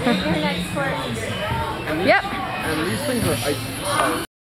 Your next course. Yep. And these things are